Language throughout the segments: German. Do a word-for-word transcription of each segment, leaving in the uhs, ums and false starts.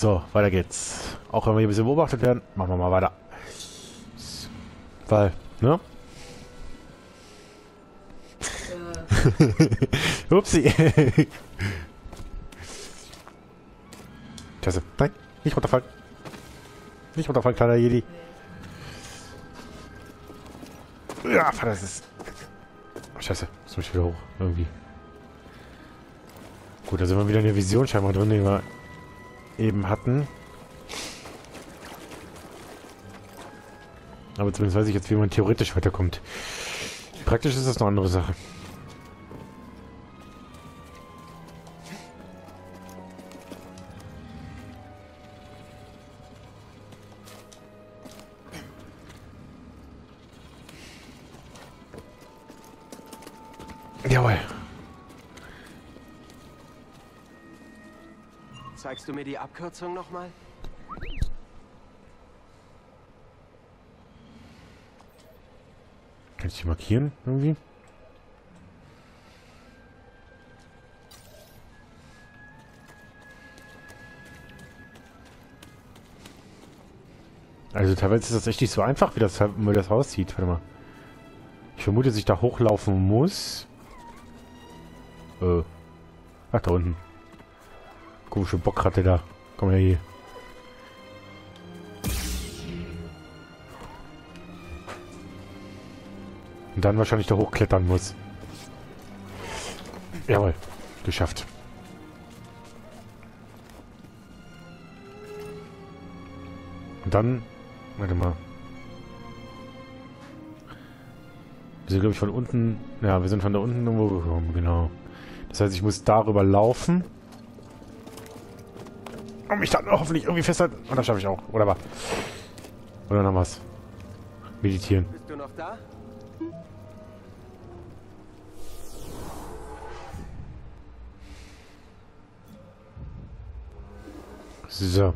So, weiter geht's. Auch wenn wir hier ein bisschen beobachtet werden, machen wir mal weiter. Weil, ne? Ja. Upsi. Scheiße. Nein, nicht runterfallen. Nicht runterfallen, kleiner Jedi. Ja, Vater, das ist... Oh, Scheiße, muss mich wieder hoch. Irgendwie. Gut, da sind wir wieder in der Vision scheinbar drin, die wir eben hatten. Aber zumindest weiß ich jetzt, wie man theoretisch weiterkommt. Praktisch ist das eine andere Sache. Jawohl. Zeigst du mir die Abkürzung nochmal? Kann ich die markieren irgendwie? Also teilweise ist das echt nicht so einfach, wie das, wie das aussieht. Warte mal. Ich vermute, dass ich da hochlaufen muss. Äh. Ach, da unten. Komische Bockratte da. Komm her hier. Und dann wahrscheinlich da hochklettern muss. Jawohl. Geschafft. Und dann... Warte mal. Wir sind, glaube ich, von unten... Ja, wir sind von da unten irgendwo gekommen, genau. Das heißt, ich muss darüber laufen. Und mich dann hoffentlich irgendwie festhalten. Und das schaffe ich auch. Oder was? Oder noch was? Meditieren. Bist du noch da? So.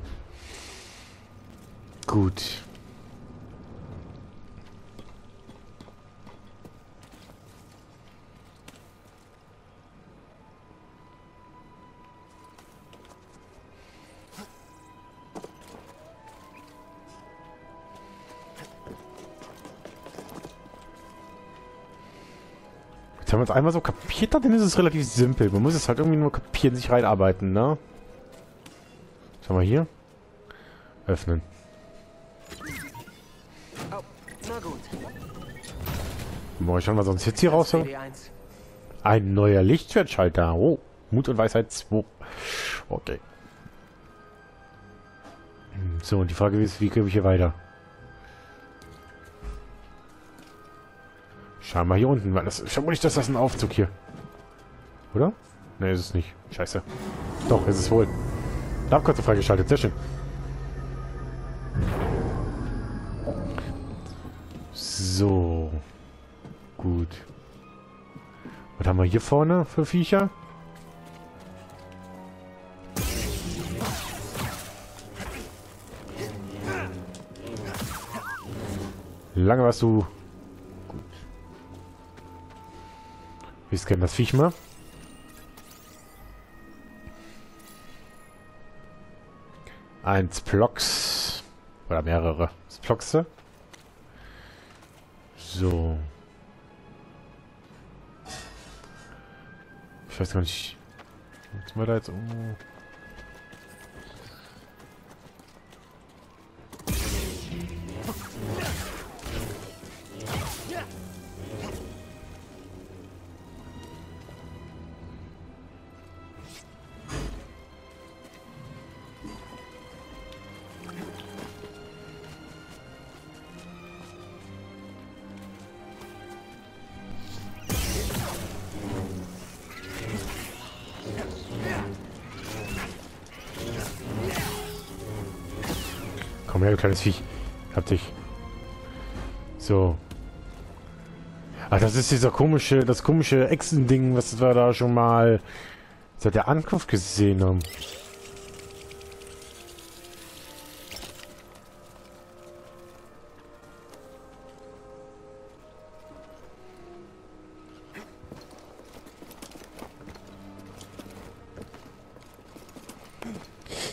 Gut. Jetzt haben wir es einmal so kapiert, dann ist es relativ simpel. Man muss es halt irgendwie nur kapieren, sich reinarbeiten, ne? Schau mal hier. Öffnen. Oh, na gut. Mal schauen, was sonst jetzt hier raus. C D eins. Ein neuer Lichtschwertschalter. Oh, Mut und Weisheit zwei. Okay. So, und die Frage ist, wie komme ich hier weiter? Scheinbar hier unten, weil das ist vermutlich, dass das ein Aufzug hier. Oder? Ne, ist es nicht. Scheiße. Doch, ist es wohl. Abkürzung freigeschaltet, sehr schön. So. Gut. Was haben wir hier vorne für Viecher? Lange warst du... Gut. Wir scannen das Viech mal. Ein Splox. Oder mehrere Sploxe. So. Ich weiß gar nicht. Was sind wir da jetzt? Oh. Komm her, du kleines Viech. Hab dich. So. Ach, das ist dieser komische, das komische Echsending, was wir da schon mal seit der Ankunft gesehen haben.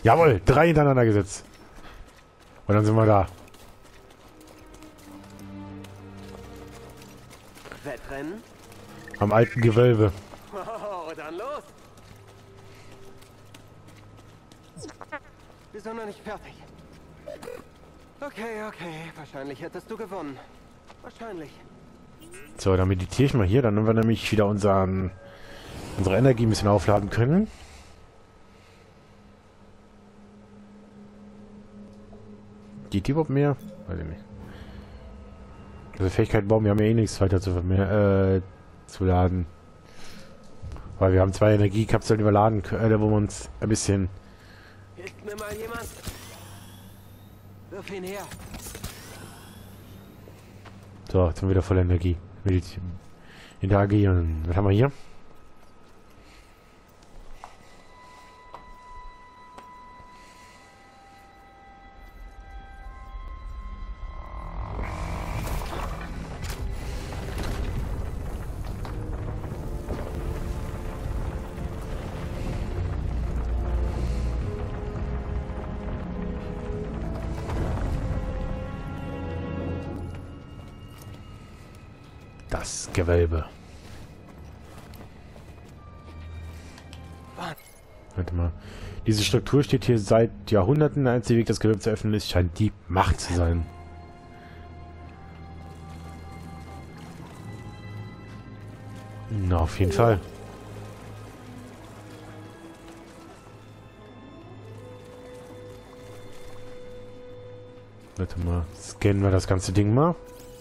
Jawohl, drei hintereinander gesetzt. Und dann sind wir da. Wettrennen? Am alten Gewölbe. Oh, dann los! Wir sind noch nicht fertig. Okay, okay. Wahrscheinlich hättest du gewonnen. Wahrscheinlich. So, dann meditiere ich mal hier. Dann haben wir nämlich wieder unseren, unsere Energie ein bisschen aufladen können. Geht die überhaupt mehr? Weiß ich nicht. Also Fähigkeiten bauen wir haben ja eh nichts weiter zu, mehr, äh, zu laden. Weil wir haben zwei Energiekapseln überladen, äh, wo wir uns ein bisschen... Hilft mir mal jemand? Wirf ihn her. So, jetzt haben wir wieder voll Energie. Medit- Interagieren. Was haben wir hier? Das Gewölbe. Warte mal. Diese Struktur steht hier seit Jahrhunderten. Der einzige Weg, das Gewölbe zu öffnen ist, scheint die Macht zu sein. Na, auf jeden Fall. Warte mal. Scannen wir das ganze Ding mal.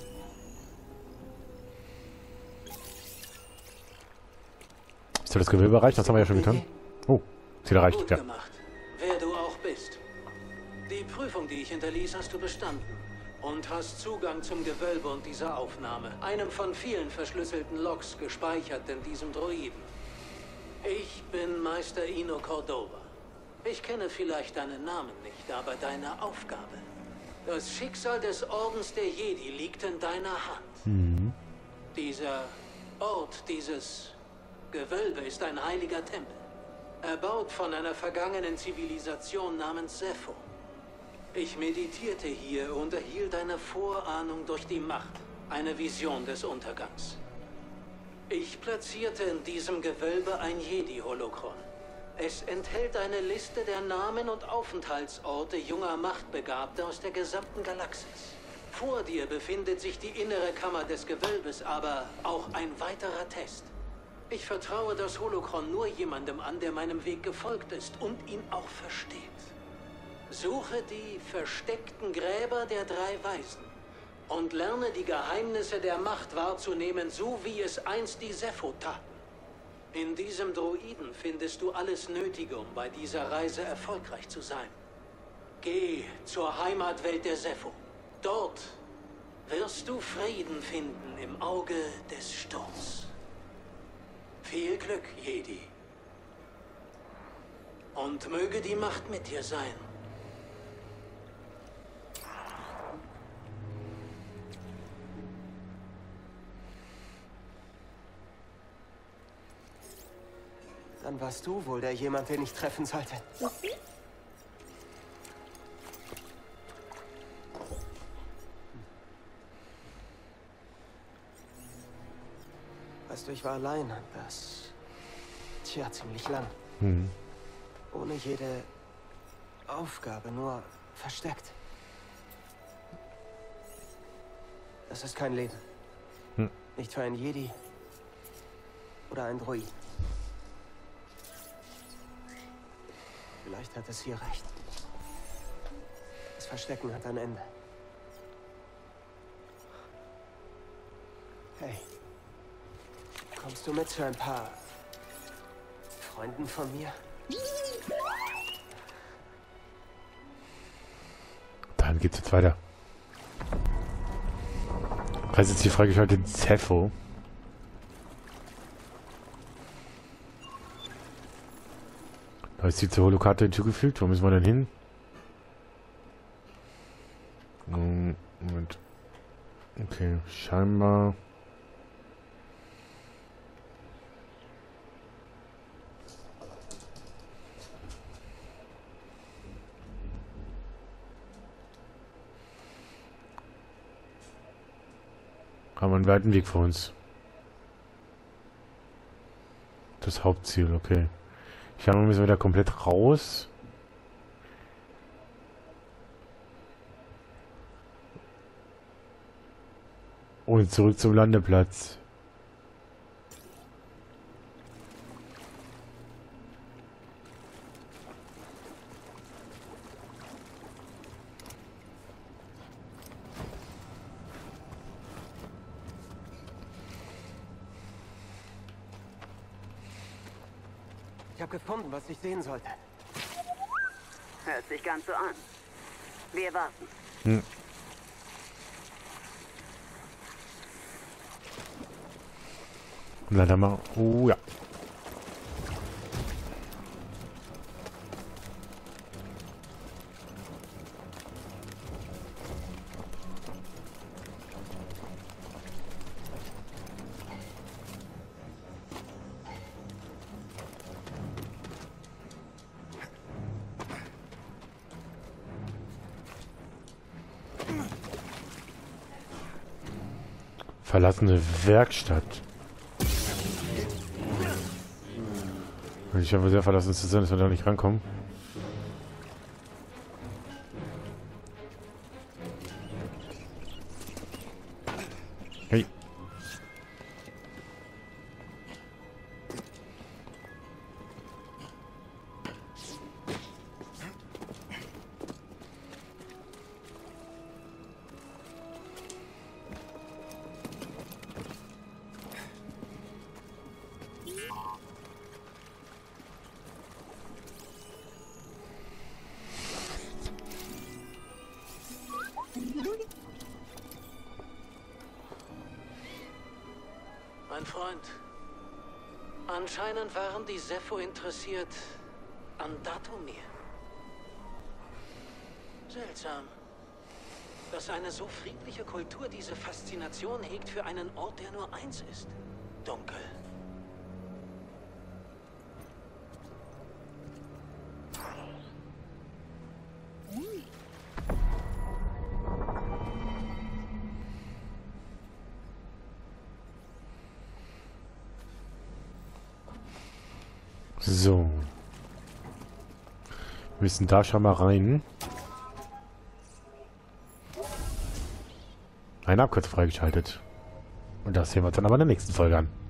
Ist das Gewölbe erreicht? Das haben wir ja schon getan. Oh, ist wieder erreicht. Gut Ja. gemacht, wer du auch bist. Die Prüfung, die ich hinterließ, hast du bestanden. Und hast Zugang zum Gewölbe und dieser Aufnahme. Einem von vielen verschlüsselten Logs gespeichert in diesem Droiden. Ich bin Meister Ino Cordova. Ich kenne vielleicht deinen Namen nicht, aber deine Aufgabe. Das Schicksal des Ordens der Jedi liegt in deiner Hand. Mhm. Dieser Ort, dieses Gewölbe ist ein heiliger Tempel. Erbaut von einer vergangenen Zivilisation namens Zeffo. Ich meditierte hier und erhielt eine Vorahnung durch die Macht. Eine Vision des Untergangs. Ich platzierte in diesem Gewölbe ein Jedi-Holokron. Es enthält eine Liste der Namen und Aufenthaltsorte junger Machtbegabter aus der gesamten Galaxis. Vor dir befindet sich die innere Kammer des Gewölbes, aber auch ein weiterer Test. Ich vertraue das Holokron nur jemandem an, der meinem Weg gefolgt ist und ihn auch versteht. Suche die versteckten Gräber der drei Weisen und lerne die Geheimnisse der Macht wahrzunehmen, so wie es einst die Zeffo taten. In diesem Droiden findest du alles Nötige, um bei dieser Reise erfolgreich zu sein. Geh zur Heimatwelt der Zeffo. Dort wirst du Frieden finden im Auge des Sturms. Viel Glück, Jedi. Und möge die Macht mit dir sein. Dann warst du wohl der jemand, den ich treffen sollte. Weißt du, ich war allein. Das... Tja, ziemlich lang. Mhm. Ohne jede Aufgabe, nur versteckt. Das ist kein Leben. Hm. Nicht für einen Jedi. Oder einen Droid. Vielleicht hat es hier recht. Das Verstecken hat ein Ende. Hey. Kommst du mit zu ein paar Freunden von mir? Dann geht's jetzt weiter. Da ist jetzt die Frage geschaltet, Zeffo. Da ist die zur Holokarte hinzugefügt. Wo müssen wir denn hin? Hm, Moment. Okay, scheinbar. Haben wir einen weiten Weg vor uns. Das Hauptziel, okay. Ich habe müssen wir wieder komplett raus. Und zurück zum Landeplatz. Ich habe gefunden, was ich sehen sollte. Hört sich ganz so an. Wir warten. Hm. Leider mal. Oh ja. Verlassene Werkstatt. Ich habe sehr verlassen zu sein, dass wir da nicht rankommen. Hey. Mein Freund, anscheinend waren die Zeffo interessiert an Dathomir. Seltsam, dass eine so friedliche Kultur diese Faszination hegt für einen Ort, der nur eins ist: dunkel. So. Wir müssen da schon mal rein. Eine Abkürzung freigeschaltet. Und das sehen wir uns dann aber in der nächsten Folge an.